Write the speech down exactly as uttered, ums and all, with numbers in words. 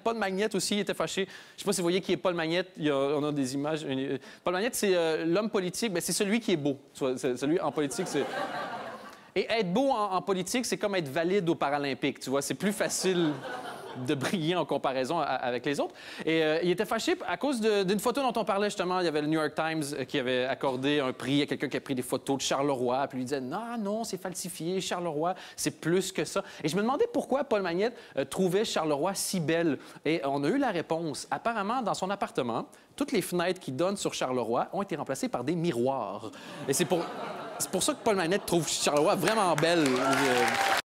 Paul Magnette aussi, il était fâché. Je sais pas si vous voyez qui est Paul Magnette. Il y a, on a des images. Une... Paul Magnette, c'est euh, l'homme politique. Bien, c'est celui qui est beau. C'est, celui en politique, c'est... Et être beau en, en politique, c'est comme être valide aux Paralympiques, tu vois. C'est plus facile de briller en comparaison à, avec les autres. Et euh, il était fâché à cause d'une photo dont on parlait justement. Il y avait le New York Times euh, qui avait accordé un prix à quelqu'un qui a pris des photos de Charleroi. Puis lui disait « Non, non, c'est falsifié. Charleroi, c'est plus que ça. » Et je me demandais pourquoi Paul Magnette euh, trouvait Charleroi si belle. Et on a eu la réponse. Apparemment, dans son appartement, toutes les fenêtres qui donnent sur Charleroi ont été remplacées par des miroirs. Et c'est pour... C'est pour ça que Paul Magnette trouve Charleroi vraiment belle.